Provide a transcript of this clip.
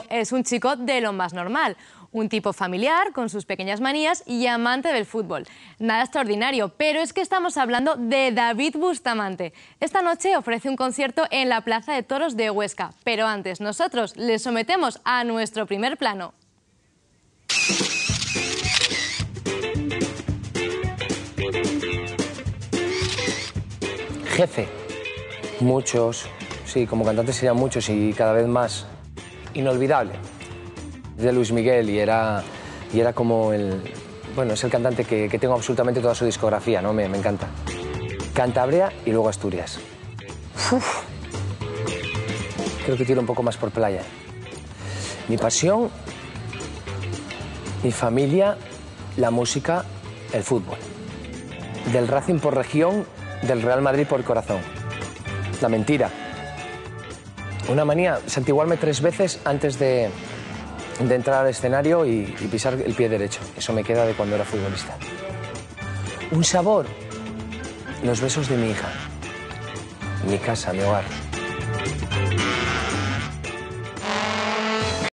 es un chico de lo más normal. Un tipo familiar, con sus pequeñas manías y amante del fútbol. Nada extraordinario, pero es que estamos hablando de David Bustamante. Esta noche ofrece un concierto en la Plaza de Toros de Huesca. Pero antes, nosotros le sometemos a nuestro primer plano. Jefe. Muchos. Sí, como cantante serían muchos y cada vez más. Inolvidable. De Luis Miguel y era como el... Bueno, es el cantante que tengo absolutamente toda su discografía, ¿no? Me encanta. Cantabria y luego Asturias. Uf. Creo que tiro un poco más por playa. Mi pasión, mi familia, la música, el fútbol. Del Racing por región, del Real Madrid por corazón. La mentira. Una manía, santiguarme 3 veces antes de entrar al escenario y pisar el pie derecho. Eso me queda de cuando era futbolista. Un sabor, los besos de mi hija, mi casa, mi hogar.